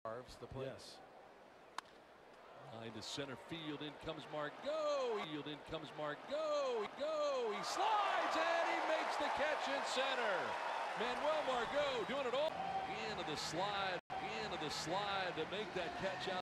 Carves the plate. Yes. Line to center field. In comes Margot. In comes Margot. He slides and he makes the catch in center. Manuel Margot doing it all. Into the slide to make that catch out.